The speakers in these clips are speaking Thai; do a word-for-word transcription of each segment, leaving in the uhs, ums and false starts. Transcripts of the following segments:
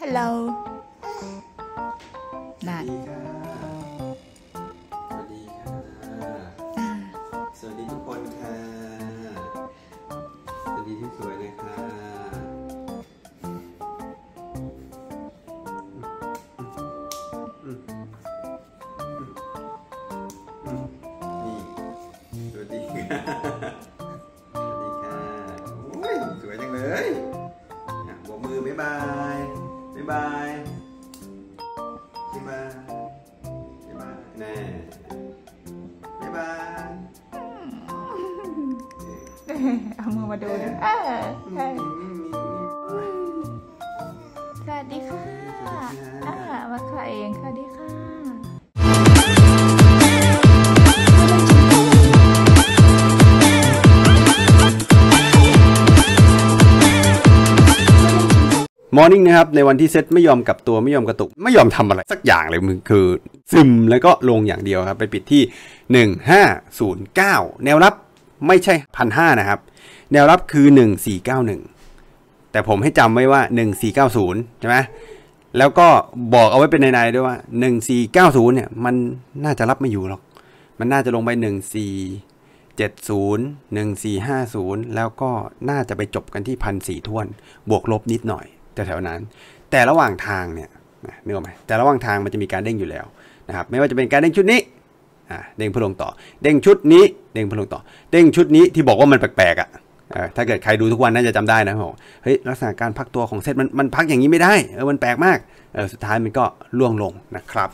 Hello นั่นสวัสดีค่ะสวัสดีทุกคนค่ะสวัสดีที่สวยเลยค่ะนี่สวัสดีค่ะสวัสดีค่ะโอ้ยสวยจังเลยโบกมือบ๊ายบายบ๊ายบายบ๊ายบายบ๊ายบายแน่บ๊ายบายเอามือมาดูนะสวัสดีค่ะมาค่ะเองสวัสดีค่ะมอร์นิ่งนะครับในวันที่เซตไม่ยอมกลับตัวไม่ยอมกระตุกไม่ยอมทำอะไรสักอย่างเลยมึงคือซึมแล้วก็ลงอย่างเดียวครับไปปิดที่หนึ่งห้าศูนย์เก้าแนวรับไม่ใช่ หนึ่งพันห้าร้อย นะครับแนวรับคือหนึ่งสี่เก้าหนึ่งแต่ผมให้จำไว้ว่าหนึ่งสี่เก้าศูนย์ใช่ไหมแล้วก็บอกเอาไว้เป็นในๆด้วยว่าหนึ่งสี่เก้าศูนย์เนี่ยมันน่าจะรับไม่อยู่หรอกมันน่าจะลงไปหนึ่งสี่เจ็ดศูนย์ หนึ่งสี่ห้าศูนย์แล้วก็น่าจะไปจบกันที่ หนึ่งพันสี่ร้อย ถ้วนบวกลบนิดหน่อยแถวๆนั้นแต่ระหว่างทางเนี่ยนึกออกไหมแต่ระหว่างทางมันจะมีการเด้งอยู่แล้วนะครับไม่ว่าจะเป็นการเด้งชุดนี้อ่าเด้งเพื่อลงต่อเด้งชุดนี้เด้งเพื่อลงต่อเด้งชุดนี้ที่บอกว่ามันแปลกๆอ่ะถ้าเกิดใครดูทุกวันน่าจะจำได้นะบอกเฮ้ยลักษณะการพักตัวของเซตมันมันพักอย่างนี้ไม่ได้เออมันแปลกมากเออสุดท้ายมันก็ล่วงลงนะครับ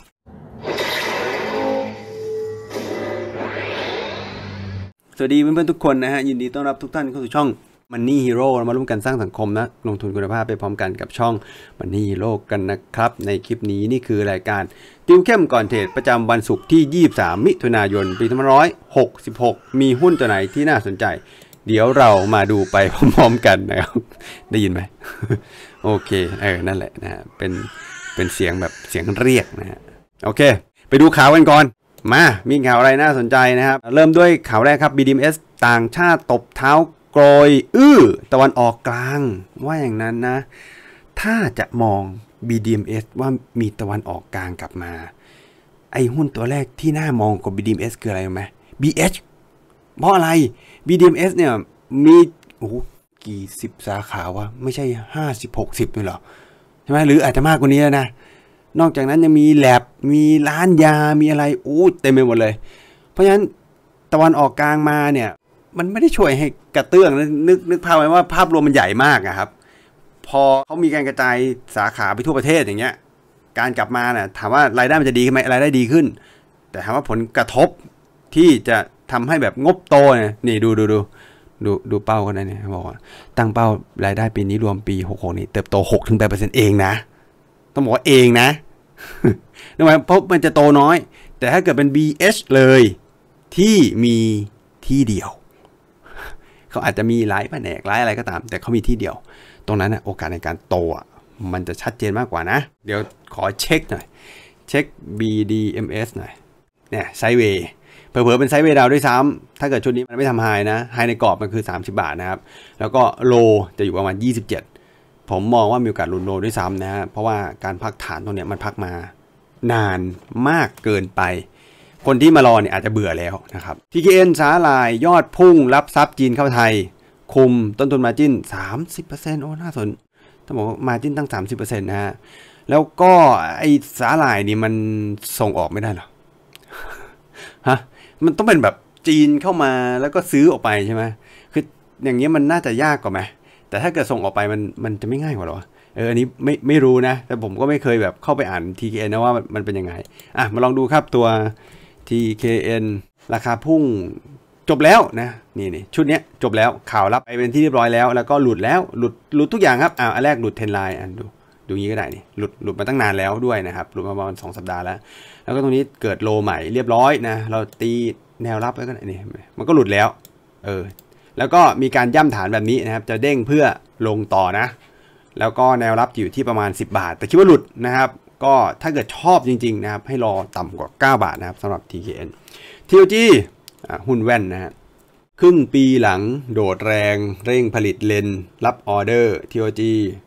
สวัสดีเพื่อนๆทุกคนนะฮะยินดีต้อนรับทุกท่านเข้าสู่ช่องMoney Hero เรามาร่วมกันสร้างสังคมนะลงทุนคุณภาพไปพร้อมกันกับช่อง Money Hero กันนะครับในคลิปนี้นี่คือรายการติวเข้มก่อนเทรดประจำวันศุกร์ที่ยี่สิบสามมิถุนายนปีสองพันห้าร้อยหกสิบหกมีหุ้นตัวไหนที่น่าสนใจเดี๋ยวเรามาดูไปพร้อมๆกันนะครับได้ยินไหม โอเคเออนั่นแหละนะฮะเป็นเป็นเสียงแบบเสียงเรียกนะฮะโอเคไปดูข่าวกันก่อนมามีข่าวอะไรน่าสนใจนะครับเริ่มด้วยข่าวแรกครับ บี ดี เอ็ม เอส ต่างชาติตบเท้าโกยอื้อตะวันออกกลางว่าอย่างนั้นนะถ้าจะมอง บี ดี เอ็ม เอส ว่ามีตะวันออกกลางกลับมาไอ้หุ้นตัวแรกที่น่ามองกว่า บี ดี เอ็ม เอส คืออะไรไหม บี เอช เพราะอะไร บี ดี เอ็ม เอส เนี่ยมีโอ้กี่สิบสาขาวะไม่ใช่ห้าสิบ หกสิบเลยเหรอใช่ไหมหรืออาจจะมากกว่านี้นะนอกจากนั้นยังมีแลบมีร้านยามีอะไรอู้เต็มไปหมดเลยเพราะฉะนั้นตะวันออกกลางมาเนี่ยมันไม่ได้ช่วยให้กระเตื้องนึกนึกภาพไว้ว่าภาพรวมมันใหญ่มากอะครับพอเขามีการกระจายสาขาไปทั่วประเทศอย่างเงี้ยการกลับมาเนี่ยถามว่ารายได้มันจะดีขึ้นไหมรายได้ดีขึ้นแต่ถามว่าผลกระทบที่จะทำให้แบบงบโตเนี่ยนี่ดูดูดูดูดูเป้ากันนะเนี่ยบอกว่าตั้งเป้ารายได้ปีนี้รวมปีหกสิบหกนี่เติบโต หกถึงแปดเปอร์เซ็นต์ เองนะต้องบอกว่าเองนะนึกว่าเพราะมันจะโตน้อยแต่ถ้าเกิดเป็น บี เอช เลยที่มีที่เดียวเขาอาจจะมีหลายแผนกหลายอะไรก็ตามแต่เขามีที่เดียวตรงนั้นนะโอกาสในการโตมันจะชัดเจนมากกว่านะเดี๋ยวขอเช็คหน่อยเช็ค บี ดี เอ็ม เอส หน่อยเนี่ยไซด์เวย์เผลอๆเป็นไซด์เวย์ดาวด้วยซ้ำถ้าเกิดชุดนี้มันไม่ทำไฮนะไฮในกรอบมันคือสามสิบบาทนะครับแล้วก็โลจะอยู่ประมาณยี่สิบเจ็ดผมมองว่ามีโอกาสหลุดโลด้วยซ้ำนะฮะเพราะว่าการพักฐานตรงเนี้ยมันพักมานานมากเกินไปคนที่มารอเนี่ยอาจจะเบื่อแล้วนะครับ ที เค เอ็น สาหร่ายยอดพุ่งรับทรัพย์จีนเข้าไทยคุมต้นทุนมาร์จิ้น สามสิบเปอร์เซ็นต์ โอ้น่าสนต้องบอกว่ามาร์จิ้นตั้ง สามสิบเปอร์เซ็นต์ นะฮะแล้วก็ไอสาหร่ายนี่มันส่งออกไม่ได้หรอฮะมันต้องเป็นแบบจีนเข้ามาแล้วก็ซื้อออกไปใช่ไหมคืออย่างเงี้ยมันน่าจะยากกว่าไหมแต่ถ้าเกิดส่งออกไปมันมันจะไม่ง่ายกว่าหรอเอออันนี้ไม่ไม่รู้นะแต่ผมก็ไม่เคยแบบเข้าไปอ่าน ที เค เอ็น นะว่ามันเป็นยังไงอ่ะมาลองดูครับตัว ที เค เอ็น ราคาพุ่งจบแล้วนะนี่นี่ชุดนี้จบแล้วข่าวรับไปเป็นที่เรียบร้อยแล้วแล้วก็หลุดแล้วหลุดหลุดทุกอย่างครับอ่าอันแรกหลุดเทรนไลน์อันดูดูงี้ก็ได้นี่หลุดหลุดมาตั้งนานแล้วด้วยนะครับหลุดมาประมาณสองสัปดาห์แล้วแล้วก็ตรงนี้เกิดโลใหม่เรียบร้อยนะเราตีแนวรับไว้ก็ได้นี่มันก็หลุดแล้วเออแล้วก็มีการย่ำฐานแบบนี้นะครับจะเด้งเพื่อลงต่อนะแล้วก็แนวรับอยู่ที่ประมาณสิบบาทแต่คิดว่าหลุดนะครับก็ถ้าเกิดชอบจริงๆนะครับให้รอต่ำกว่าเก้าบาทนะครับสำหรับ ที เค เอ็น ที โอ จี หุ้นแว่นนะฮะครึ่งปีหลังโดดแรงเร่งผลิตเลนส์รับออเดอร์ ที โอ จี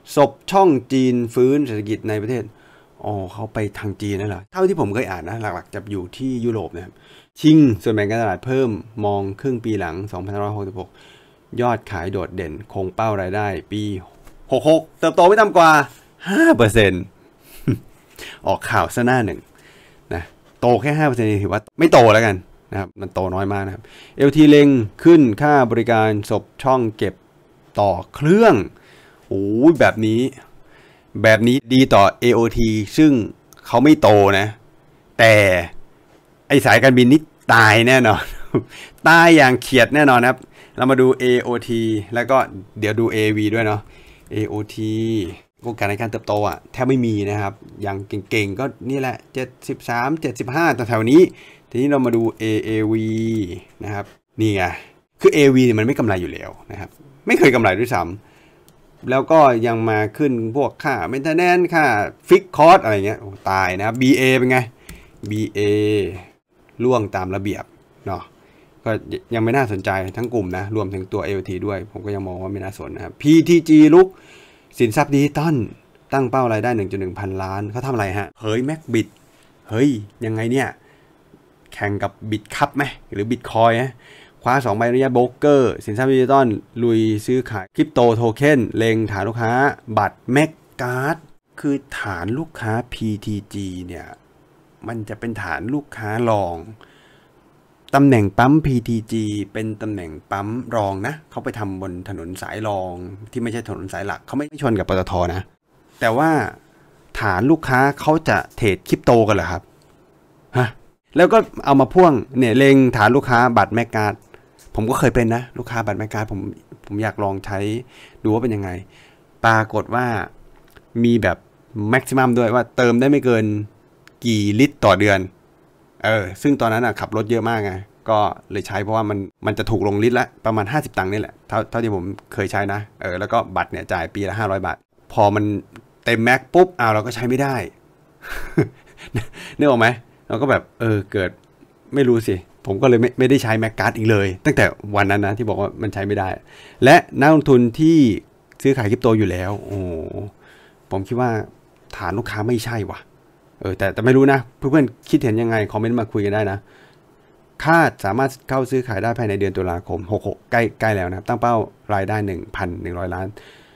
ศพช่องจีนฟื้นเศรษฐกิจในประเทศอ๋อเขาไปทางจีนนั่นเหรอเท่าที่ผมเคยอ่านนะหลักๆจะอยู่ที่ยุโรปนะครับชิงส่วนแบ่งการตลาดเพิ่มมองครึ่งปีหลังสองพันห้าร้อยหกสิบหกยอดขายโดดเด่นคงเป้ารายได้ปีหกสิบหกเติบโตไม่ต่ำกว่า ห้าเปอร์เซ็นต์ ออกข่าวซะหน้าหนึ่งนะโตแค่ ห้าเปอร์เซ็นต์ ถือว่าไม่โตแล้วกันนะครับมันโตน้อยมากนะครับ แอล ที เล็งขึ้นค่าบริการศพช่องเก็บต่อเครื่องโอ้ยแบบนี้แบบนี้ดีต่อ เอ โอ ที ซึ่งเขาไม่โตนะแต่ไอสายการบินนี้ตายแน่นอนตายอย่างเขียดแน่นอนครับเรามาดู เอ โอ ที แล้วก็เดี๋ยวดู เอ วี ด้วยเนาะ เอ โอ ที โอกาสในการเติบโตอ่ะแทบไม่มีนะครับอย่างเก่งๆก็นี่แหละเจ็ดสิบสาม เจ็ดสิบห้าแต่แถวนี้ทีนี้เรามาดู เอ เอ วี นะครับนี่ไงคือ เอ วี เนี่ยมันไม่กำไรอยู่แล้วนะครับไม่เคยกำไรด้วยซ้ำแล้วก็ยังมาขึ้นพวกค่าเมนเทนแนนซ์ค่าฟิกคอร์สอะไรเงี้ยโอ้ตายนะ บี เอ เป็นไง บี เอ ล่วงตามระเบียบเนาะก็ยังไม่น่าสนใจทั้งกลุ่มนะรวมถึงตัว เอ โอ ที ด้วยผมก็ยังมองว่าไม่น่าสนนะครับ พี ที จี ลุกสินทรัพย์ดิจิตอลตั้งเป้ารายได้ หนึ่งจุดหนึ่ง พันล้านเขาทำอะไรฮะเฮ้ยแม็กบิตเฮ้ยยังไงเนี่ยแข่งกับบิตคัพไหมหรือบิตคอยน์คว้าสองใบอนุญาตโบรกเกอร์สินทรัพย์ดิจิตอลลุยซื้อขายคริปโตโทเค็นเล็งฐานลูกค้าบัตรแม็กการ์ดคือฐานลูกค้า พี ที จี เนี่ยมันจะเป็นฐานลูกค้ารองตำแหน่งปั๊ม พี ที จี เป็นตำแหน่งปั๊มรองนะเขาไปทำบนถนนสายรองที่ไม่ใช่ถนนสายหลักเขาไม่ชนกับปตท.นะแต่ว่าฐานลูกค้าเขาจะเทรดคริปโตกันเหรอครับฮะแล้วก็เอามาพ่วงเนี่ยเล็งฐานลูกค้าบัตรแมกการ์ดผมก็เคยเป็นนะลูกค้าบัตรแมกการ์ดผมผมอยากลองใช้ดูว่าเป็นยังไงปรากฏว่ามีแบบแม็กซิมัมด้วยว่าเติมได้ไม่เกินกี่ลิตรต่อเดือนเออซึ่งตอนนั้นอ่ะขับรถเยอะมากไงก็เลยใช้เพราะว่ามันมันจะถูกลงลิตรละประมาณห้าสิบตังค์นี่แหละเท่าเท่าที่ผมเคยใช้นะเออแล้วก็บัตรเนี่ยจ่ายปีละห้าร้อยบาทพอมันเต็มแม็กปุ๊บอ้าวเราก็ใช้ไม่ได้ นึกออกไหมเราก็แบบเออเกิดไม่รู้สิผมก็เลยไม่ไม่ได้ใช้แม็กการ์ดอีกเลยตั้งแต่วันนั้นนะที่บอกว่ามันใช้ไม่ได้และนักลงทุนที่ซื้อขายคริปโตอยู่แล้วโอ้ผมคิดว่าฐานลูกค้าไม่ใช่ว่ะเออแต่แต่ไม่รู้นะเพื่อนๆคิดเห็นยังไงคอมเมนต์มาคุยกันได้นะคาดสามารถเข้าซื้อขายได้ภายในเดือนตุลาคมหกสิบหกใกล้ใกล้แล้วนะครับตั้งเป้ารายได้ หนึ่งพันหนึ่งร้อย ล้าน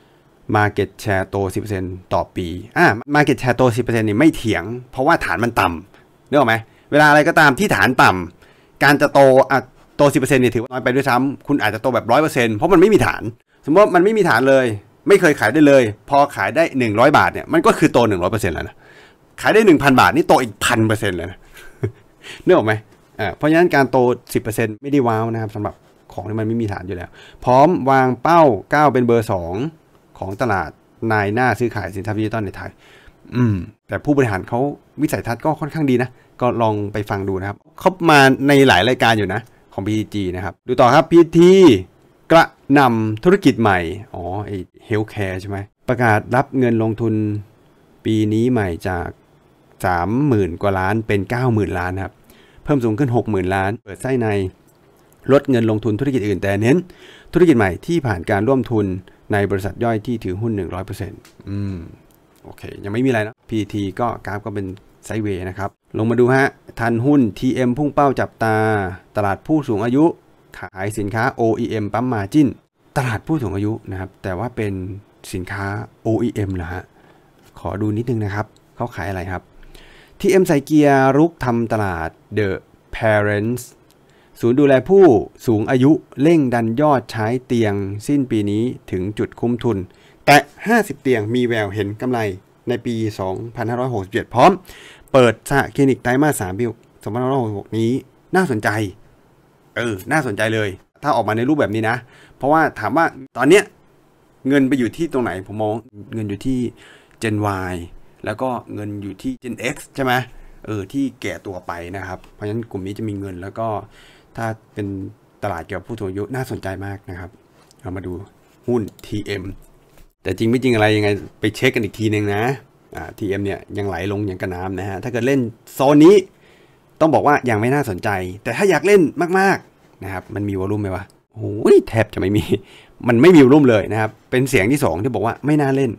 Market Share โต สิบเปอร์เซ็นต์ ต่อปีอ่า Market Share โต สิบเปอร์เซ็นต์ นี่ไม่เถียงเพราะว่าฐานมันต่ำนึกออกไหมเวลาอะไรก็ตามที่ฐานต่ำการจะโตอ่ะโต สิบเปอร์เซ็นต์ นี่ถือว่าน้อยไปด้วยซ้ำคุณอาจจะโตแบบ หนึ่งร้อยเปอร์เซ็นต์ เพราะมันไม่มีฐานสมมติว่ามันไม่มีฐานเลยไม่เคยขายได้เลยพอขายได้หนึ่งร้อยบาทเนี่ยมันก็คือโต หนึ่งร้อยเปอร์เซ็นต์ แล้วนะขายได้ หนึ่งพัน บาทนี่โตอีก หนึ่งพันเปอร์เซ็นต์ เลยนะนึกออกไหมอ่าเพราะฉะนั้นการโต สิบเปอร์เซ็นต์ ไม่ได้ว้าวนะครับสำหรับของที่มันไม่มีฐานอยู่แล้วพร้อมวางเป้าก้าวเป็นเบอร์สองของตลาดนายหน้าซื้อขายสินทรัพย์ดิจิตอลในไทยอืมแต่ผู้บริหารเขาวิสัยทัศน์ก็ค่อนข้างดีนะก็ลองไปฟังดูนะครับเขามาในหลายรายการอยู่นะของ พี ที จี นะครับดูต่อครับ พี ที กระนำธุรกิจใหม่อ๋อไอ้เฮลท์แคร์ใช่ไหมประกาศรับเงินลงทุนปีนี้ใหม่จาก สามหมื่น กว่าล้านเป็น เก้าหมื่น ล้านครับเพิ่มสูงขึ้น หกหมื่น ล้านเปิดไส้ในลดเงินลงทุนธุรกิจอื่นแต่เน้นธุรกิจใหม่ที่ผ่านการร่วมทุนในบริษัทย่อยที่ถือหุ้น หนึ่งร้อยเปอร์เซ็นต์ อืมโอเคยังไม่มีอะไรนะ พี ที ก็กราฟก็เป็นไซด์เวย์นะครับลงมาดูฮะทันหุ้น ที เอ็ม พุ่งเป้าจับตาตลาดผู้สูงอายุขายสินค้า โอ อี เอ็ม ปั๊มมาร์จิ้นตลาดผู้สูงอายุนะครับแต่ว่าเป็นสินค้า โอ อี เอ็ม เหรอฮะขอดูนิดนึงนะครับเขาขายอะไรครับ ที เอ็ม ใส่เกียร์รุกทำตลาด The Parents ศูนย์ดูแลผู้สูงอายุเร่งดันยอดใช้เตียงสิ้นปีนี้ถึงจุดคุ้มทุนแต่ห้าสิบเตียงมีแววเห็นกำไรในปี สองพันห้าร้อยหกสิบเจ็ด พร้อมเปิดสหคลินิกไตรมาสสามปีสองพันห้าร้อยหกสิบหกนี้น่าสนใจเออน่าสนใจเลยถ้าออกมาในรูปแบบนี้นะเพราะว่าถามว่าตอนเนี้ยเงินไปอยู่ที่ตรงไหนผมมองเงินอยู่ที่ Gen Y แล้วก็เงินอยู่ที่ Gen X ใช่ไหมเออที่แก่ตัวไปนะครับเพราะฉะนั้นกลุ่มนี้จะมีเงินแล้วก็ถ้าเป็นตลาดเกี่ยวกับผู้สูงอายุน่าสนใจมากนะครับเรามาดูหุ้น ที เอ็ม แต่จริงไม่จริงอะไรยังไงไปเช็คกันอีกทีนึงนะอ่า ที เอ็ม เนี่ยยังไหลลงอย่างกระน้ำนะฮะถ้าเกิดเล่นโซนนี้ต้องบอกว่ายังไม่น่าสนใจแต่ถ้าอยากเล่นมากๆนะครับมันมีวอลุ่มไหมวะโอ้ยแทบจะไม่มีมันไม่มีวอลุ่มเลยนะครับเป็นเสียงที่สองที่บอกว่าไม่น่าเล่น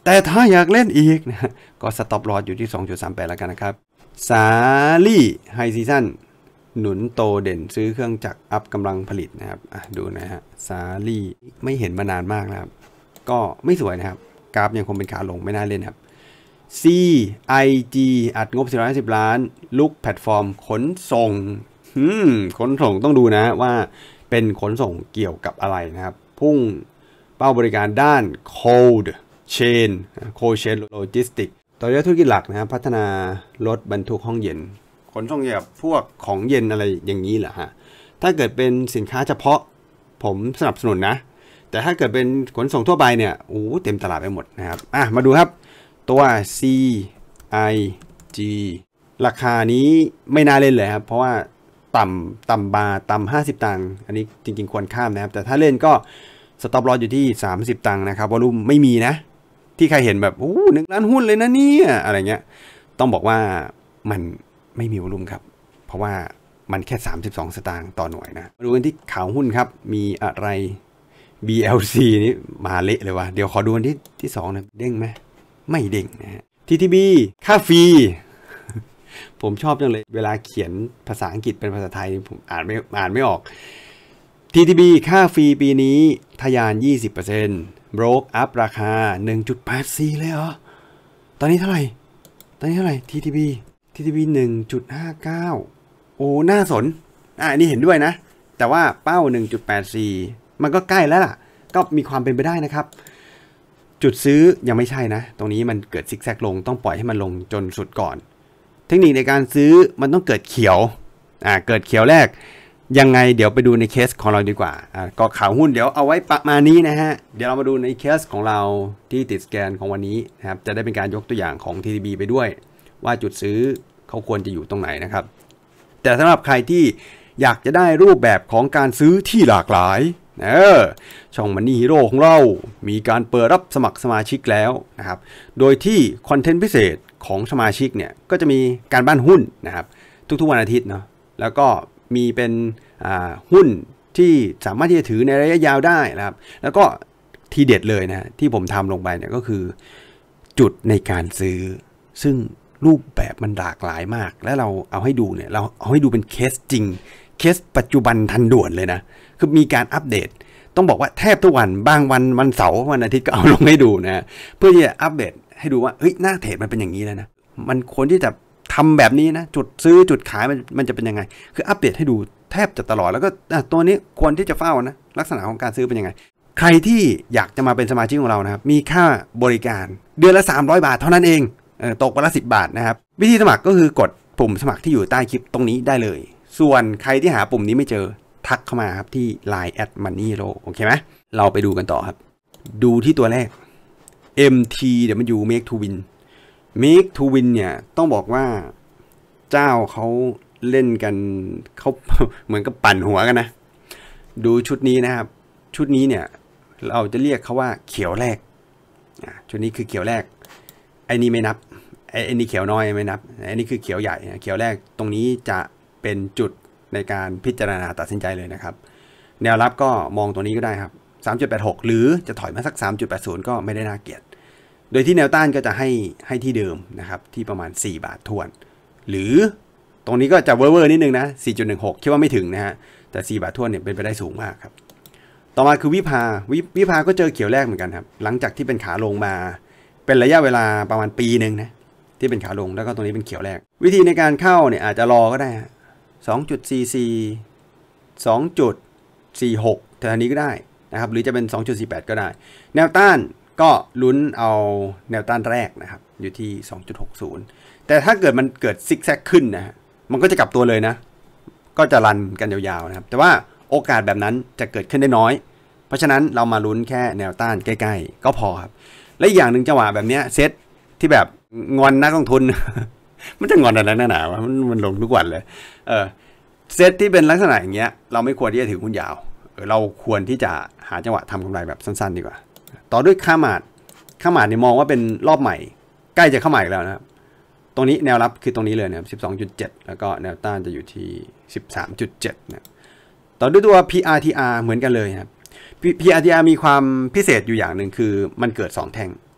แต่ถ้าอยากเล่นอีกนะก็สต็อปลอสอยู่ที่ สองจุดสามแปด แล้วกันนะครับสาลี่ไฮซีซั่นหนุนโตเด่นซื้อเครื่องจักรอัพกำลังผลิตนะครับดูนะฮะสาลี่ไม่เห็นมานานมากนะครับก็ไม่สวยนะครับกราฟยังคงเป็นขาลงไม่น่าเล่นครับ ซี ไอ จี อัดงบสี่ร้อยห้าสิบล้านลุกแพลตฟอร์มขนส่งขนส่งต้องดูนะว่าเป็นขนส่งเกี่ยวกับอะไรนะครับพุ่งเป้าบริการด้าน Cold Chain Cold Chain Logistics ต่อยอดธุรกิจหลักนะครับพัฒนารถบรรทุกห้องเย็นขนส่งเกี่ยวกับพวกของเย็นอะไรอย่างนี้แหละฮะถ้าเกิดเป็นสินค้าเฉพาะผมสนับสนุนนะแต่ถ้าเกิดเป็นขนส่งทั่วไปเนี่ยโอ้เต็มตลาดไปหมดนะครับอ่ะมาดูครับตัว ซี ไอ จี ราคานี้ไม่น่าเล่นเลยครับเพราะว่าต่ำต่ำบาร์ต่ำห้าสิบตังค์อันนี้จริงๆควรข้ามนะครับแต่ถ้าเล่นก็สต็อปลอสอยู่ที่สามสิบตังค์นะครับวอลุ่มไม่มีนะที่ใครเห็นแบบโอ้หนึ่งล้านหุ้นเลยนะเนี่ยอะไรเงี้ยต้องบอกว่ามันไม่มีวอลุ่มครับเพราะว่ามันแค่สามสิบสองสตางค์ต่อหน่วยนะมาดูกันที่ข่าวหุ้นครับมีอะไร บี แอล ซี นี่มาเละเลยวะเดี๋ยวขอดูกันที่ที่สองนะเด้งไหมไม่เด้งนะฮะ ที ที บี ค่าฟรี ผมชอบจังเลยเวลาเขียนภาษาอังกฤษเป็นภาษาไทยผมอ่านไม่อ่านไม่ออก ที ที บี ค่าฟรีปีนี้ทะยาน ยี่สิบเปอร์เซ็นต์ broke up ราคา หนึ่งจุดแปดสี่ เลยเหรอตอนนี้เท่าไหร่ตอนนี้เท่าไหร่ ที ที บี ที ที บี หนึ่งจุดห้าเก้า โอ้น่าสนอ่ะอันนี้เห็นด้วยนะแต่ว่าเป้า หนึ่งจุดแปดสี่ มันก็ใกล้แล้วล่ะก็มีความเป็นไปได้นะครับจุดซื้อยังไม่ใช่นะตรงนี้มันเกิดซิกแซกลงต้องปล่อยให้มันลงจนสุดก่อนเทคนิคในการซื้อมันต้องเกิดเขียวอ่าเกิดเขียวแรกยังไงเดี๋ยวไปดูในเคสของเราดีกว่าอ่าก็ข่าวหุ้นเดี๋ยวเอาไว้ประมาณนี้นะฮะเดี๋ยวเรามาดูในเคสของเราที่ติดสแกนของวันนี้นะครับจะได้เป็นการยกตัวอย่างของ ที ที บี ไปด้วยว่าจุดซื้อเขาควรจะอยู่ตรงไหนนะครับแต่สำหรับใครที่อยากจะได้รูปแบบของการซื้อที่หลากหลายเออช่อง Money Hero ของเรามีการเปิดรับสมัครสมาชิกแล้วนะครับโดยที่คอนเทนต์พิเศษของสมาชิกเนี่ยก็จะมีการบ้านหุ้นนะครับทุกๆวันอาทิตย์เนาะแล้วก็มีเป็นหุ้นที่สามารถที่จะถือในระยะยาวได้นะครับแล้วก็ทีเด็ดเลยนะที่ผมทำลงไปเนี่ยก็คือจุดในการซื้อซึ่งรูปแบบมันหลากหลายมากและเราเอาให้ดูเนี่ยเราเอาให้ดูเป็นเคสจริงเคสปัจจุบันทันด่วนเลยนะคือมีการอัปเดตต้องบอกว่าแทบทุกวันบางวันวันเสาร์วันอาทิตย์ก็เอาลงให้ดูนะเพื่อที่จะอัปเดตให้ดูว่าเฮ้ยหน้าเทรดมันเป็นอย่างนี้แล้วนะมันควรที่จะทำแบบนี้นะจุดซื้อจุดขายมันมันจะเป็นยังไงคืออัปเดตให้ดูแทบจะตลอดแล้วก็ตัวนี้ควรที่จะเฝ้านะลักษณะของการซื้อเป็นยังไงใครที่อยากจะมาเป็นสมาชิกของเรานะครับมีค่าบริการเดือนละสามร้อยบาทเท่านั้นเองเออตกวันละสิบบาทนะครับวิธีสมัครก็คือกดปุ่มสมัครที่อยู่ใต้คลิปตรงนี้ได้เลยส่วนใครที่หาปุ่มนี้ไม่เจอทักเข้ามาครับที่ ไลน์ แอท Money Hero โอเคไหมเราไปดูกันต่อครับดูที่ตัวแรก เอ็ม ที เดี๋ยวมันอยู่ Make to Win Make to Win เนี่ยต้องบอกว่าเจ้าเขาเล่นกันเขาเหมือนกับปั่นหัวกันนะดูชุดนี้นะครับชุดนี้เนี่ยเราจะเรียกเขาว่าเขียวแรกชุดนี้คือเขียวแรกไอ้นี่ไม่นับไอ้นี่เขียวน้อยไม่นับไอ้นี่คือเขียวใหญ่เขียวแรกตรงนี้จะเป็นจุดในการพิจารณาตัดสินใจเลยนะครับแนวรับก็มองตัวนี้ก็ได้ครับ สามจุดแปดหก หรือจะถอยมาสัก สามจุดแปดศูนย์ ก็ไม่ได้น่าเกลียดโดยที่แนวต้านก็จะให้ให้ที่เดิมนะครับที่ประมาณสี่บาททวนหรือตรงนี้ก็จะเวอร์เวอร์นิดนึงนะ สี่จุดหนึ่งหก คิดว่าไม่ถึงนะฮะแต่สี่บาททวนเนี่ยเป็นไปได้สูงมากครับต่อมาคือวิภาวิวิภาก็เจอเขียวแรกเหมือนกันครับหลังจากที่เป็นขาลงมาเป็นระยะเวลาประมาณปีนึงนะที่เป็นขาลงแล้วก็ตรงนี้เป็นเขียวแรกวิธีในการเข้าเนี่ยอาจจะรอก็ได้ สองจุดสี่สี่ สองจุดสี่หก แถวนี้ก็ได้นะครับหรือจะเป็น สองจุดสี่แปด ก็ได้แนวต้านก็ลุ้นเอาแนวต้านแรกนะครับอยู่ที่ สองจุดหกศูนย์ แต่ถ้าเกิดมันเกิดซิกแซกขึ้นนะมันก็จะกลับตัวเลยนะก็จะรันกันยาวๆนะครับแต่ว่าโอกาสแบบนั้นจะเกิดขึ้นได้น้อยเพราะฉะนั้นเรามาลุ้นแค่แนวต้านใกล้ๆก็พอครับและอีกอย่างหนึ่งจังหวะแบบนี้เซตที่แบบงอนนักลงทุน มันจะงอนอะไรนักหนาวะมันมันลงทุกวันเลยเออเซตที่เป็นลักษณะอย่างเงี้ยเราไม่ควรที่จะถือหุ้นยาวเออเราควรที่จะหาจังหวะทำกำไรแบบสั้นๆดีกว่าต่อด้วยค่ามาดค่ามาดเนี่ยมองว่าเป็นรอบใหม่ใกล้จะเข้าใหม่แล้วนะครับตรงนี้แนวรับคือตรงนี้เลยนะครับ สิบสองจุดเจ็ด แล้วก็แนวต้านจะอยู่ที่ สิบสามจุดเจ็ด นะต่อด้วยตัว พี อาร์ ที อาร์ เหมือนกันเลยครับ พี อาร์ ที อาร์ มีความพิเศษอยู่อย่างหนึ่งคือมันเกิดสองแท่งนะครับ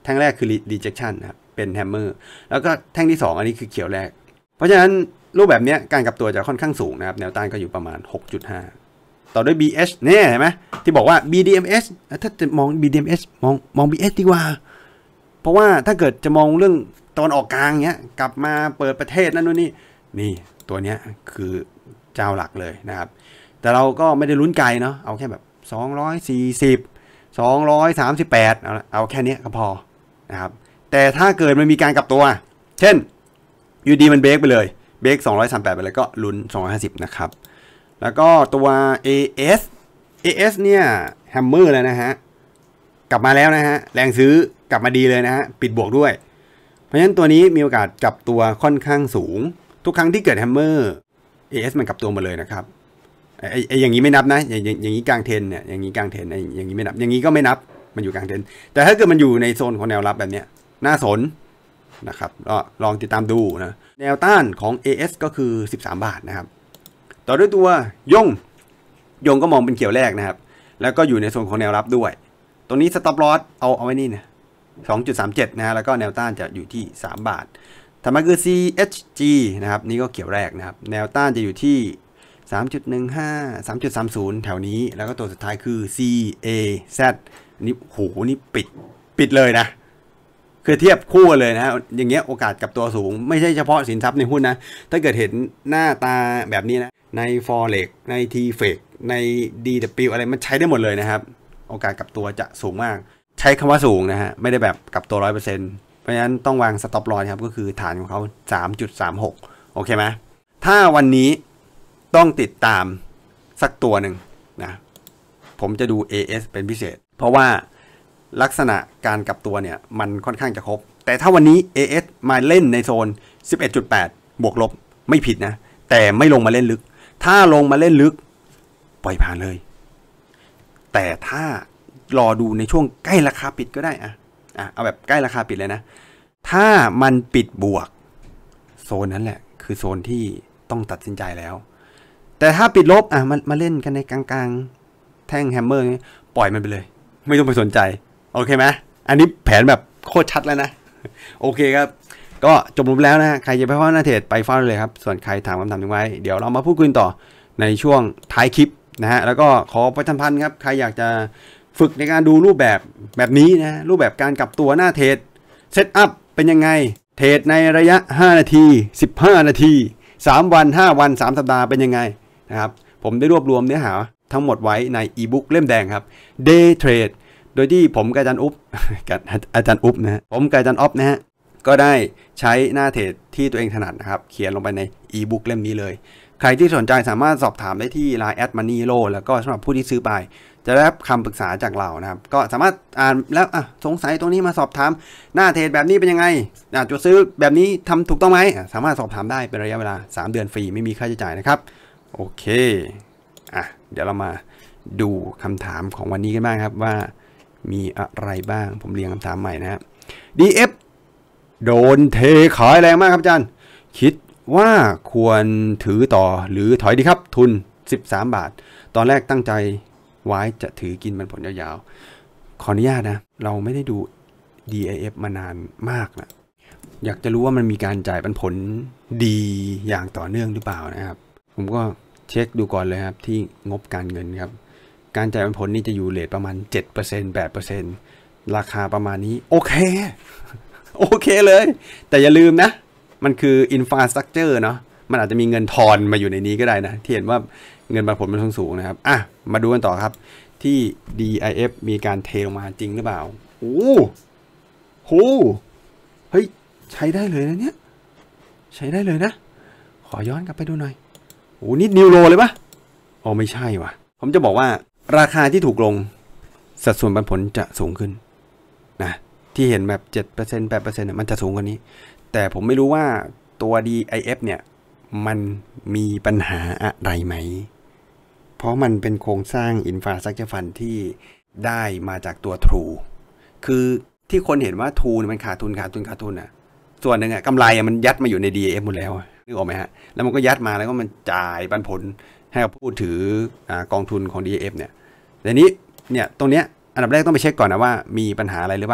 แท่งแรกคือ rejection นะครับเป็นแฮมเมอร์แล้วก็แท่งที่สองอันนี้คือเขียวแรกเพราะฉะนั้นรูปแบบนี้การกลับตัวจะค่อนข้างสูงนะครับแนวต้านก็อยู่ประมาณ หกจุดห้า ต่อด้วย บี เอช เนี่ยเห็นไหมที่บอกว่า บี ดี เอ็ม เอส ถ้าจะมอง บี ดี เอ็ม เอส มองมอง บี เอช ดีกว่าเพราะว่าถ้าเกิดจะมองเรื่องตอนออกกลางเงี้ยกลับมาเปิดประเทศนั่นนู่นนี่นี่ตัวเนี้ยคือเจ้าหลักเลยนะครับแต่เราก็ไม่ได้ลุ้นไกลเนาะเอาแค่แบบสองร้อยสี่สิบ สองร้อยสามสิบแปดเอาเอาแค่นี้ก็พอนะครับแต่ถ้าเกิดมันมีการกลับตัวเช่นอยู่ดีมันเบรกไปเลยเบรกสองร้อยสามสิบแปดไปเลยก็ลุ้นสองร้อยห้าสิบนะครับแล้วก็ตัว เอ เอส เอ เอส เนี่ยแฮมเมอร์แล้วนะฮะกลับมาแล้วนะฮะแรงซื้อกลับมาดีเลยนะฮะปิดบวกด้วยเพราะฉะนั้นตัวนี้มีโอกาสกลับตัวค่อนข้างสูงทุกครั้งที่เกิดแฮมเมอร์ เอ เอส มันกลับตัวมาเลยนะครับไอ้ไอ้อย่างนี้ไม่นับนะอย่างอย่างนี้กลางเทนเนี่ยอย่างนี้กลางเทนไอ้อย่างนี้ไม่นับอย่างนี้ก็ไม่นับมันอยู่กลางเทนแต่ถ้าเกิดมันอยู่ในโซนของแนวรับแบบเนี้ยน่าสนนะครับก็ลองติดตามดูนะแนวต้านของ เอ เอส ก็คือสิบสามบาทนะครับต่อด้วยตัวยงยงก็มองเป็นเขียวแรกนะครับแล้วก็อยู่ในโซนของแนวรับด้วยตรงนี้สต็อปลอสเอาเอาไว้นี่นะ สองจุดสามเจ็ด นะฮะแล้วก็แนวต้านจะอยู่ที่สามบาทถัดมาคือ ซี เอช จี นะครับนี่ก็เขียวแรกนะครับแนวต้านจะอยู่ที่ สามจุดหนึ่งห้า สามจุดสามศูนย์ แถวนี้แล้วก็ตัวสุดท้ายคือ ซี เอ แซด นี่โหนี่ปิดปิดเลยนะคือเทียบคู่กันเลยนะอย่างเงี้ยโอกาสกับตัวสูงไม่ใช่เฉพาะสินทรัพย์ในหุ้นนะถ้าเกิดเห็นหน้าตาแบบนี้นะใน Forex ใน ที เอฟ อี ซี ใน ดี ดับเบิลยู อะไรมันใช้ได้หมดเลยนะครับโอกาสกับตัวจะสูงมากใช้คำว่าสูงนะฮะไม่ได้แบบกับตัว ร้อยเปอร์เซ็นต์ เพราะฉะนั้นต้องวาง stop loss ครับก็คือฐานของเขา สามจุดสามหก โอเคไหมถ้าวันนี้ต้องติดตามสักตัวหนึ่งนะผมจะดู เอ เอส เป็นพิเศษเพราะว่าลักษณะการกลับตัวเนี่ยมันค่อนข้างจะครบแต่ถ้าวันนี้ เอ เอส มาเล่นในโซน สิบเอ็ดจุดแปด บวกลบไม่ผิดนะแต่ไม่ลงมาเล่นลึกถ้าลงมาเล่นลึกปล่อยผ่านเลยแต่ถ้ารอดูในช่วงใกล้ราคาปิดก็ได้อะอ่ะเอาแบบใกล้ราคาปิดเลยนะถ้ามันปิดบวกโซนนั้นแหละคือโซนที่ต้องตัดสินใจแล้วแต่ถ้าปิดลบอ่ะมันมาเล่นกันในกลางๆแท่งแฮมเมอร์ปล่อยมันไปเลยไม่ต้องไปสนใจโอเคไหมอันนี้แผนแบบโคตรชัดแล้วนะโอเคครับก็จบลงแล้วนะใครจะไปเฝ้าหน้าเทรดไปเฝ้าเลยครับส่วนใครถามคำถามทิ้งไว้เดี๋ยวเรามาพูดคุยต่อในช่วงท้ายคลิปนะฮะแล้วก็ขอประชาสัมพันธ์ครับใครอยากจะฝึกในการดูรูปแบบแบบนี้นะรูปแบบการกลับตัวหน้าเทรดเซตอัพเป็นยังไงเทรดในระยะห้านาทีสิบห้านาทีสามวันห้าวันสามสัปดาห์เป็นยังไงนะครับผมได้รวบรวมเนื้อหาทั้งหมดไว้ในอีบุ๊กเล่มแดงครับ Day Trade โดยที่ผมกับอาจารย์อุ๊บกับอาจารย์อุ๊บนะฮะผมกับอาจารย์อ๊อฟนะฮะก็ได้ใช้หน้าเทรดที่ตัวเองถนัดนะครับเขียนลงไปในอีบุ๊กเล่มนี้เลยใครที่สนใจสามารถสอบถามได้ที่ ไลน์ แอท มันนี่ฮีโร่ แล้วก็สำหรับผู้ที่ซื้อไปจะได้รับคำปรึกษาจากเรานะครับก็สามารถอ่านแล้วอ่ะสงสัยตรงนี้มาสอบถามหน้าเทรดแบบนี้เป็นยังไงอ่ะจะซื้อแบบนี้ทำถูกต้องไหมสามารถสอบถามได้เป็นระยะเวลาสามเดือนฟรีไม่มีค่าใช้จ่ายนะครับโอเคอ่ะเดี๋ยวเรามาดูคำถามของวันนี้กันบ้างครับว่ามีอะไรบ้างผมเรียงคำถามใหม่นะครับ ดี เอฟ โดนเทขายแรงมากครับอาจารย์คิดว่าควรถือต่อหรือถอยดีครับทุนสิบสามบาทตอนแรกตั้งใจไว้จะถือกินมันผลยาวๆขออนุญาตนะเราไม่ได้ดู ดี ไอ เอฟ มานานมากนะอยากจะรู้ว่ามันมีการจ่ายปันผลดีอย่างต่อเนื่องหรือเปล่านะครับผมก็เช็คดูก่อนเลยครับที่งบการเงินครับการจ่ายปันผลนี่จะอยู่เรทประมาณ เจ็ดเปอร์เซ็นต์ แปดเปอร์เซ็นต์ ราคาประมาณนี้โอเคโอเคเลยแต่อย่าลืมนะมันคืออินฟราสตรัคเจอร์เนาะมันอาจจะมีเงินทอนมาอยู่ในนี้ก็ได้นะที่เห็นว่าเงินปันผลมันสูงๆนะครับอ่ะมาดูกันต่อครับที่ ดี ไอ เอฟ มีการเทลงมาจริงหรือเปล่าโอ้โหเฮ้ยใช้ได้เลยนะเนี่ยใช้ได้เลยนะขอย้อนกลับไปดูหน่อยโอ้นี่นิวโรเลยปะอ๋อไม่ใช่ว่ะผมจะบอกว่าราคาที่ถูกลงสัดส่วนปันผลจะสูงขึ้นนะที่เห็นแบบ เจ็ดเปอร์เซ็นต์ แปดเปอร์เซ็นต์ มันจะสูงกว่านี้แต่ผมไม่รู้ว่าตัว ดี ไอ เอฟ เนี่ยมันมีปัญหาอะไรไหมเพราะมันเป็นโครงสร้าง Infrastructure Fund ที่ได้มาจากตัว True คือที่คนเห็นว่า True มันขาดทุนขาดทุนขาดทุนอ่ะส่วนหนึ่งอ่ะกำไรอ่ะมันยัดมาอยู่ใน ดี ไอ เอฟ หมดแล้วนึกออกไหมฮะแล้วมันก็ยัดมาแล้วก็มันจ่ายปันผลให้กับผู้ถืออ่ากองทุนของ ดี ไอ เอฟ เนี่ยแต่นี้เนี่ยตรงเนี้ยอันดับแรกต้องไปเช็คก่อนนะว่ามีปัญหาอะไรหรือเปล่า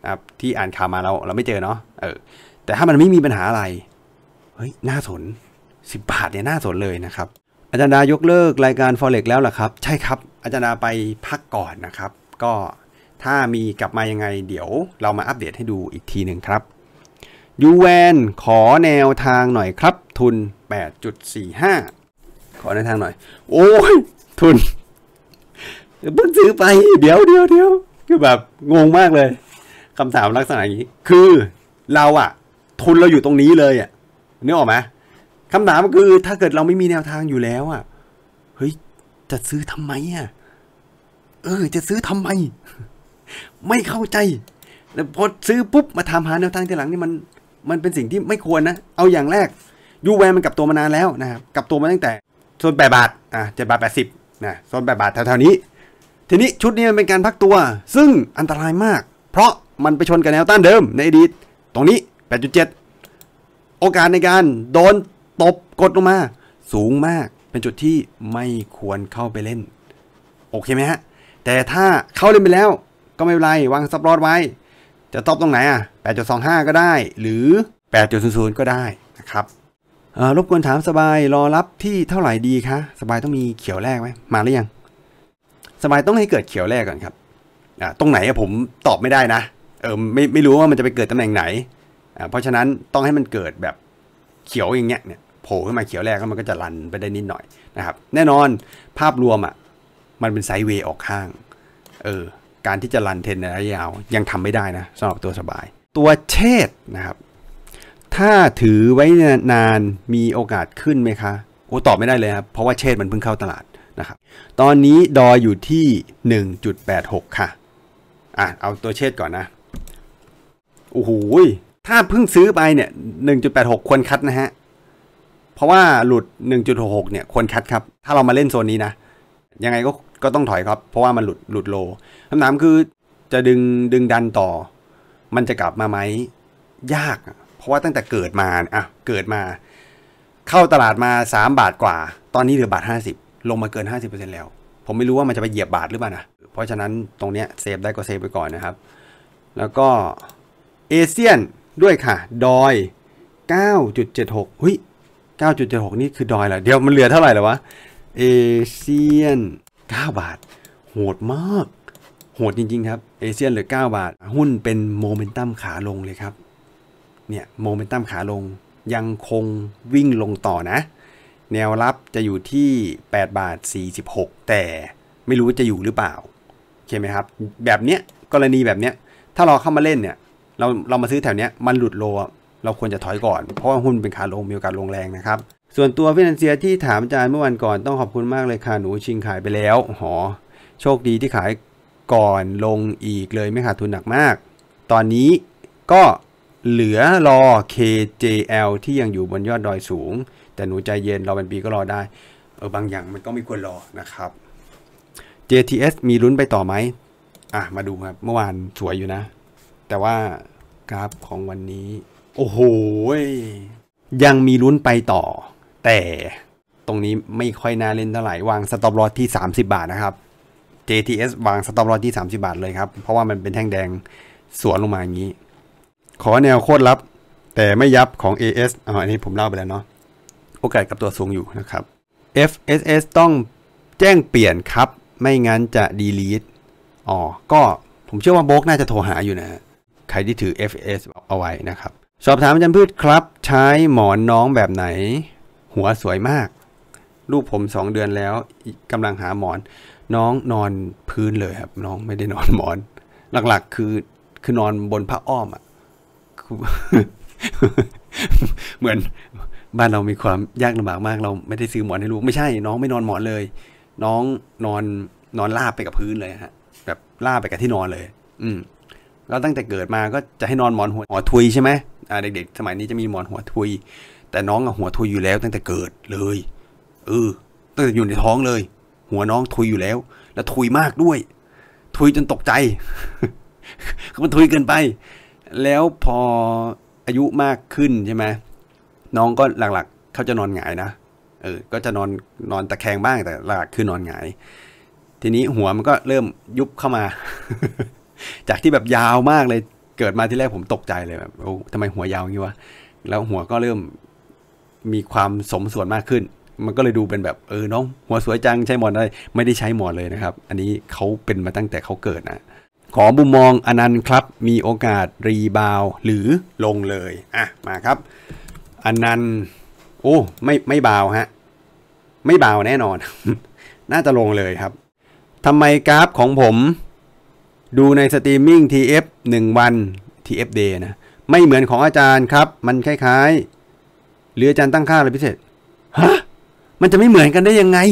นะครับที่อ่านข่าวมาเราเราไม่เจอเนาะเออแต่ถ้ามันไม่มีปัญหาอะไรเฮ้ยน่าสนสิบบาทเนี่ยน่าสนเลยนะครับอาจารย์ดายกเลิกรายการ Forex แล้วเหรอครับใช่ครับอาจารย์ดาไปพักก่อนนะครับก็ถ้ามีกลับมายังไงเดี๋ยวเรามาอัปเดตให้ดูอีกทีหนึ่งครับยูแวนขอแนวทางหน่อยครับทุน แปดจุดสี่ห้า ขอแนวทางหน่อยโอ้ยทุนเพิ่งซื้อไปเดี๋ยวเดี๋ยวเดี๋ยวคือแบบงงมากเลยคำถามลักษณะอย่างนี้คือเราอะทุนเราอยู่ตรงนี้เลยอะนึกออกไหมคำถามก็คือถ้าเกิดเราไม่มีแนวทางอยู่แล้วอะเฮ้ยจะซื้อทำไมอะเออจะซื้อทำไมไม่เข้าใจแล้วพอซื้อปุ๊บมาถามหาแนวทางทีหลังนี่มันมันเป็นสิ่งที่ไม่ควรนะเอาอย่างแรกยูแวนมันกลับตัวมานานแล้วนะครับกลับตัวมาตั้งแต่โซนแปดบาทอ่ะเจ็ดบาทแปดสิบนะโซนแปดบาทแถวๆนี้ทีนี้ชุดนี้มันเป็นการพักตัวซึ่งอันตรายมากเพราะมันไปชนกับแนวต้านเดิมในอดีตตรงนี้ แปดจุดเจ็ด โอกาสในการโดนตบกดลงมาสูงมากเป็นจุดที่ไม่ควรเข้าไปเล่นโอเคไหมฮะแต่ถ้าเข้าเล่นไปแล้วก็ไม่เป็นไรวางซับรอดไว้จะตบตรงไหนอ่ะ แปดจุดสองห้า ก็ได้หรือ แปดจุดศูนย์ศูนย์ ก็ได้นะครับรบกวนถามสบายรอรับที่เท่าไหร่ดีคะสบายต้องมีเขียวแรกไหมมาหรือยังสบายต้องให้เกิดเขียวแรกก่อนครับตรงไหนผมตอบไม่ได้นะเออไม่ไม่รู้ว่ามันจะไปเกิดตำแหน่งไหนเพราะฉะนั้นต้องให้มันเกิดแบบเขียวอย่างเงี้ยเนี่ยโผล่ขึ้นมาเขียวแรกแล้วมันก็จะรันไปได้นิดหน่อยนะครับแน่นอนภาพรวมอ่ะมันเป็นไซด์เวย์ออกข้างเออการที่จะรันเทรนในระยะยาวยังทำไม่ได้นะสำหรับตัวสบายตัวเชษนะครับถ้าถือไว้นานมีโอกาสขึ้นไหมคะโอ้ตอบไม่ได้เลยครับเพราะว่าเชษมันเพิ่งเข้าตลาดนะครับตอนนี้ดออยู่ที่ หนึ่งจุดแปดหก ค่ะอ่ะเอาตัวเชษก่อนนะโอ้โหถ้าเพิ่งซื้อไปเนี่ย หนึ่งจุดแปดหก ควรคัดนะฮะเพราะว่าหลุด หนึ่งจุดหกหก เนี่ยควรคัดครับถ้าเรามาเล่นโซนนี้นะยังไงก็ก็ต้องถอยครับเพราะว่ามันหลุดหลุดโลคำถามคือจะดึงดึงดันต่อมันจะกลับมาไหมยากเพราะว่าตั้งแต่เกิดมาอ่ะเกิดมาเข้าตลาดมาสามบาทกว่าตอนนี้เหลือบาทห้าสิบลงมาเกิน ห้าสิบเปอร์เซ็นต์ แล้วผมไม่รู้ว่ามันจะไปเหยียบบาทหรือเปล่านะเพราะฉะนั้นตรงเนี้ยเซฟได้ก็เซฟไปก่อนนะครับแล้วก็เอเชียนด้วยค่ะดอย เก้าจุดเจ็ดหก เฮ้ย เก้าจุดเจ็ดหก นี่คือดอยเหรอเดี๋ยวมันเหลือเท่าไหร่แล้ววะเอเชียนเก้าบาทโหดมากโหดจริงๆครับเอเชียนเหลือเก้าบาทหุ้นเป็นโมเมนตัมขาลงเลยครับเนี่ยโมเมนตัมขาลงยังคงวิ่งลงต่อนะแนวรับจะอยู่ที่แปดบาทสี่สิบหกแต่ไม่รู้จะอยู่หรือเปล่าใช่ไหมครับแบบเนี้ยกรณีแบบเนี้ยถ้าเราเข้ามาเล่นเนี่ยเราเรามาซื้อแถวเนี้ยมันหลุดโลเราควรจะถอยก่อนเพราะว่าหุ้นเป็นขาลงมีโอกาสลงแรงนะครับส่วนตัวฟินแลนเซียที่ถามอาจารย์เมื่อวันก่อนต้องขอบคุณมากเลยค่ะหนูชิงขายไปแล้วหอโชคดีที่ขายก่อนลงอีกเลยไม่ขาดทุนหนักมากตอนนี้ก็เหลือรอ เค เจ แอล ที่ยังอยู่บนยอดดอยสูงแต่หนูใจเย็นรอเป็นปีก็รอได้เออบางอย่างมันก็ไม่ควรรอนะครับ เจ ที เอส มีลุ้นไปต่อไหมอ่ะมาดูครับเมื่อวานสวยอยู่นะแต่ว่ากราฟของวันนี้โอ้โหยังมีลุ้นไปต่อแต่ตรงนี้ไม่ค่อยน่าเล่นเท่าไหร่วางสต็อปลอสที่สามสิบบาทนะครับ เจ ที เอส วางสต็อปลอสที่สามสิบบาทเลยครับเพราะว่ามันเป็นแท่งแดงสวนลงมาอย่างนี้ขอแนวโคตรลับแต่ไม่ยับของ เอ เอส อ๋ออันนี้ผมเล่าไปแล้วเนาะโอกาสกับตัวสูงอยู่นะครับ เอฟ เอส เอส ต้องแจ้งเปลี่ยนครับไม่งั้นจะ delete อ๋อก็ผมเชื่อว่าโบกน่าจะโทรหาอยู่นะใครที่ถือ เอฟ เอส เอาไว้นะครับสอบถามอาจารย์พืชครับใช้หมอนน้องแบบไหนหัวสวยมากลูกผมสองเดือนแล้วกำลังหาหมอนน้องนอนพื้นเลยครับน้องไม่ได้นอนหมอนหลักๆคือคือนอนบนผ้าอ้อมอ่ะ เหมือนบ้านเรามีความยากลำบากมากเราไม่ได้ซื้อหมอนให้ลูกไม่ใช่น้องไม่นอนหมอนเลยน้องนอนนอนราบไปกับพื้นเลยฮะแบบราบไปกับที่นอนเลยอืมแล้วตั้งแต่เกิดมาก็จะให้นอนหมอนหัวหัวทุยใช่ไหมอ่าเด็กๆสมัยนี้จะมีหมอนหัวทุยแต่น้องอะหัวทุยอยู่แล้วตั้งแต่เกิดเลยเออตั้งแต่อยู่ในท้องเลยหัวน้องทุยอยู่แล้วแล้วทุยมากด้วยทุยจนตกใจ มันทุยเกินไปแล้วพออายุมากขึ้นใช่ไหมน้องก็หลักๆเขาจะนอนหงายนะเออก็จะนอนนอนตะแคงบ้างแต่หลักๆคือนอนหงายทีนี้หัวมันก็เริ่มยุบเข้ามา จากที่แบบยาวมากเลยเกิดมาที่แรกผมตกใจเลยแบบโอ้ทำไมหัวยาวอย่างนี้วะแล้วหัวก็เริ่มมีความสมส่วนมากขึ้นมันก็เลยดูเป็นแบบเออน้องหัวสวยจังใช้หมอนอะไรไม่ได้ใช้หมอนเลยนะครับอันนี้เขาเป็นมาตั้งแต่เขาเกิดนะขอมุมมองอนันต์ครับมีโอกาสรีบาวหรือลงเลยอ่ะมาครับอนันต์โอ้ไม่ไม่บาวฮะไม่บาวแน่นอน น่าจะลงเลยครับทำไมกราฟของผมดูในสตรีมมิ่ง ที เอฟ หนึ่งวัน ที เอฟ Day นะไม่เหมือนของอาจารย์ครับมันคล้ายๆหรืออาจารย์ตั้งค่าอะไรพิเศษฮะมันจะไม่เหมือนกันได้ยังไง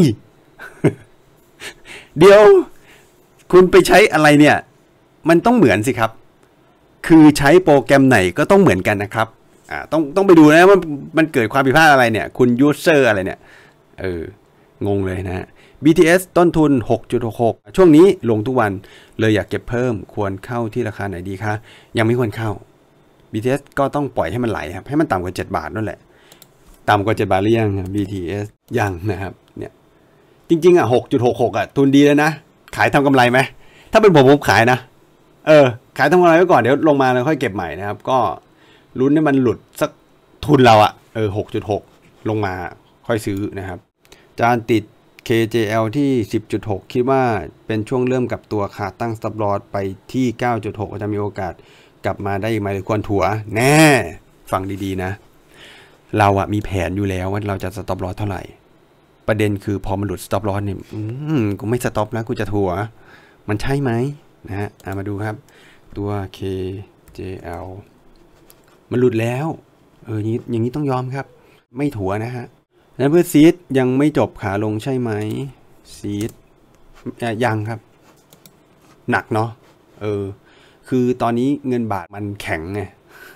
เดี๋ยวคุณไปใช้อะไรเนี่ยมันต้องเหมือนสิครับคือใช้โปรแกรมไหนก็ต้องเหมือนกันนะครับอ่าต้องต้องไปดูนะว่ามันเกิดความผิดพลาดอะไรเนี่ยคุณยูเซอร์อะไรเนี่ยเอองงเลยนะ บี ที เอส ต้นทุน หกจุดหกหก ช่วงนี้ลงทุกวันเลยอยากเก็บเพิ่มควรเข้าที่ราคาไหนดีคะยังไม่ควรเข้า บี ที เอส ก็ต้องปล่อยให้มันไหลครับให้มันต่ำกว่าเจ็ดบาทนั่นแหละต่ำกว่าเจ็ดบาทหรือยัง บี ที เอส ยังนะครับเนี่ยจริงๆอ่ะ หกจุดหกหก อ่ะทุนดีแล้วนะขายทำกำไรไหมถ้าเป็นผมผมขายนะเออขายทำกำไรไว้ก่อนเดี๋ยวลงมาแล้วค่อยเก็บใหม่นะครับก็ลุ้นให้มันหลุดสักทุนเราอ่ะเออ หกจุดหก ลงมาค่อยซื้อนะครับจานติด เค เจ แอล ที่ สิบจุดหก คิดว่าเป็นช่วงเริ่มกับตัวขาตั้ง stop loss ไปที่ เก้าจุดหก จะมีโอกาสกลับมาได้อีกไหมหรือควรถัวแน่ฟังดีๆนะเราอะมีแผนอยู่แล้วว่าเราจะ stop loss เท่าไหร่ประเด็นคือพอมันหลุด stop loss เนี่ยอืมกูไม่ stop แล้วกูจะถัวมันใช่ไหมนะฮะมาดูครับตัว เค เจ แอล มันหลุดแล้วเอออย่างนี้อย่างนี้ต้องยอมครับไม่ถัวนะฮะแล้วเพื่อซีดยังไม่จบขาลงใช่ไหมซีดยังครับหนักเนาะเออคือตอนนี้เงินบาทมันแข็งไง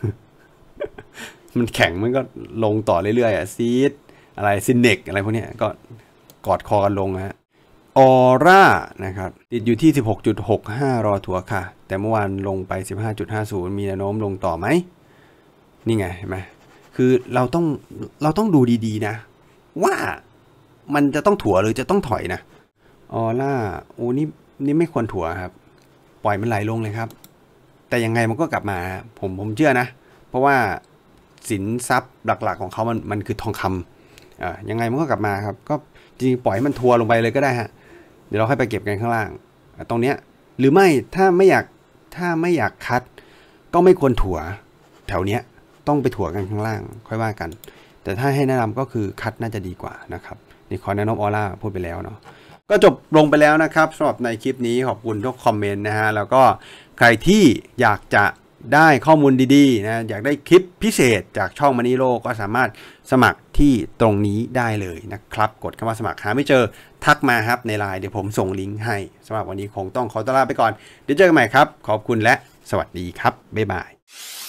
มันแข็งมันก็ลงต่อเรื่อยๆอ่ะซีดอะไรซินเนกอะไรพวกนี้ก็กอดคอกันลงฮะออร่านะครับติดอยู่ที่ สิบหกจุดหกห้า รอถัวค่ะแต่เมื่อวานลงไป สิบห้าจุดห้าศูนย์ มีแนวโน้มลงต่อไหมนี่ไงเห็นไหมคือเราต้องเราต้องดูดีๆนะว่ามันจะต้องถัวหรือจะต้องถอยนะออร่าโอ้นี่นี่ไม่ควรถัวครับปล่อยมันไหลลงเลยครับแต่ยังไงมันก็กลับมาผมผมเชื่อนะเพราะว่าสินทรัพย์หลักๆของเขามันมันคือทองคำอ่ายังไงมันก็กลับมาครับก็จริงปล่อยให้มันทัวร์ลงไปเลยก็ได้ฮะเดี๋ยวเราค่อยไปเก็บกันข้างล่างตรงเนี้ยหรือไม่ถ้าไม่อยากถ้าไม่อยากคัดก็ไม่ควรถัวแถวเนี้ยต้องไปถัวกันข้างล่างค่อยว่ากันแต่ถ้าให้แนะนำก็คือคัดน่าจะดีกว่านะครับนี่ขอแนะนำออร่าพูดไปแล้วเนาะก็จบลงไปแล้วนะครับสำหรับในคลิปนี้ขอบคุณทุกคอมเมนต์นะฮะแล้วก็ใครที่อยากจะได้ข้อมูลดีๆนะอยากได้คลิปพิเศษจากช่องมันนี่โลก็สามารถสมัครที่ตรงนี้ได้เลยนะครับกดคำว่าสมัครหาไม่เจอทักมาครับในไลน์เดี๋ยวผมส่งลิงก์ให้สำหรับวันนี้คงต้องขอตัวลาไปก่อนเดี๋ยวเจอกันใหม่ครับขอบคุณและสวัสดีครับบ๊ายบาย